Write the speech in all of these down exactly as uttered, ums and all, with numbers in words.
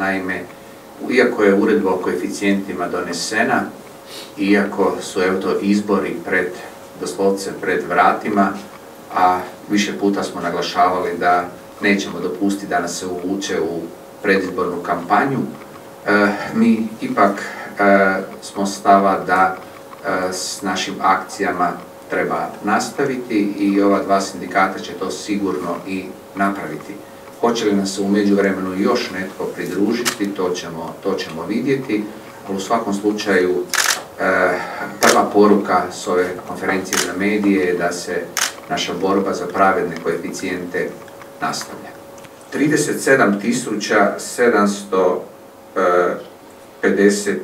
Naime, iako je uredba o koeficijentima donesena, iako su evo to izbori pred, doslovce pred vratima, a više puta smo naglašavali da nećemo dopustiti da nas se uvuče u predizbornu kampanju, e, mi ipak e, smo stava da e, s našim akcijama treba nastaviti i ova dva sindikata će to sigurno i napraviti. Hoće li nas se u međuvremenu još netko pridružiti, to ćemo, to ćemo vidjeti, ali u svakom slučaju e, prva poruka s ove konferencije za medije je da se naša borba za pravedne koeficijente nastavlja. trideset sedam tisuća sedamsto trideset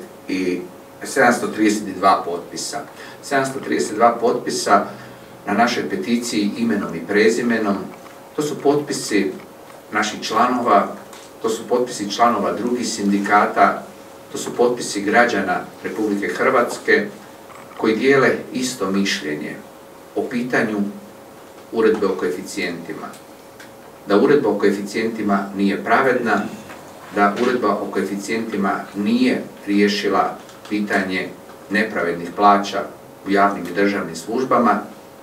dva potpisa. sedamsto trideset dva potpisa na našoj peticiji imenom i prezimenom. To su potpisi naših članova, to su potpisi članova drugih sindikata, to su potpisi građana Republike Hrvatske koji dijele isto mišljenje o pitanju uredbe o koeficijentima. Da uredba o koeficijentima nije pravedna, da uredba o koeficijentima nije riješila pitanje nepravednih plaća u javnim i državnim službama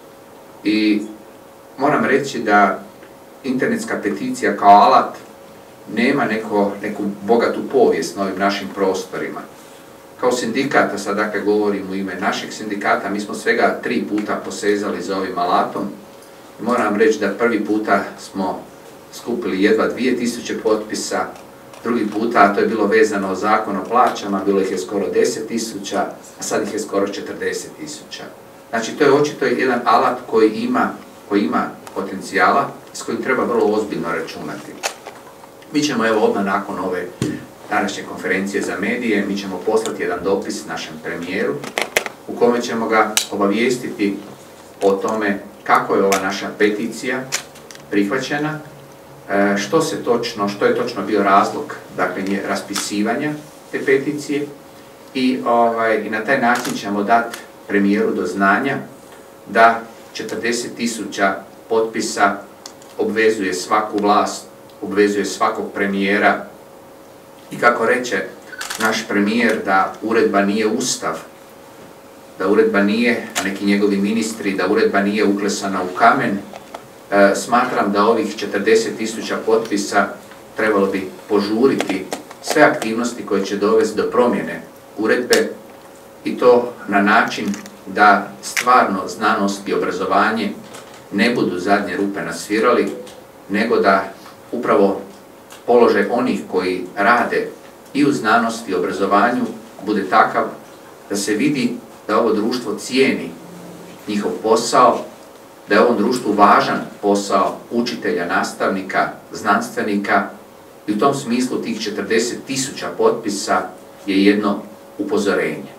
i moram reći da internetska peticija kao alat nema neko, neku bogatu povijest na ovim našim prostorima. Kao sindikata, sad dakle govorim u ime našeg sindikata, mi smo svega tri puta posezali za ovim alatom. Moram reći da prvi puta smo skupili jedva dvije tisuće potpisa, drugi puta, a to je bilo vezano o zakon o plaćama, bilo ih je skoro deset tisuća, a sad ih je skoro četrdeset tisuća. Znači, to je očito jedan alat koji ima, koji ima potencijala s kojim treba vrlo ozbiljno računati. Mi ćemo evo odmah nakon ove današnje konferencije za medije, mi ćemo poslati jedan dopis našem premijeru u kome ćemo ga obavijestiti o tome kako je ova naša peticija prihvaćena, što se točno, što je točno bio razlog, dakle, raspisivanja te peticije i, ovaj, i na taj način ćemo dati premijeru do znanja da četrdeset tisuća potpisa obvezuje svaku vlast, obvezuje svakog premijera i kako reče naš premijer da uredba nije ustav, da uredba nije, a neki njegovi ministri, da uredba nije uklesana u kamen, e, smatram da ovih četrdeset tisuća potpisa trebalo bi požuriti sve aktivnosti koje će dovesti do promjene uredbe i to na način da stvarno znanost i obrazovanje ne budu zadnje rupe nasvirali, nego da upravo položaj onih koji rade i u znanosti i obrazovanju bude takav da se vidi da ovo društvo cijeni njihov posao, da je ovom društvu važan posao učitelja, nastavnika, znanstvenika i u tom smislu tih četrdeset tisuća potpisa je jedno upozorenje.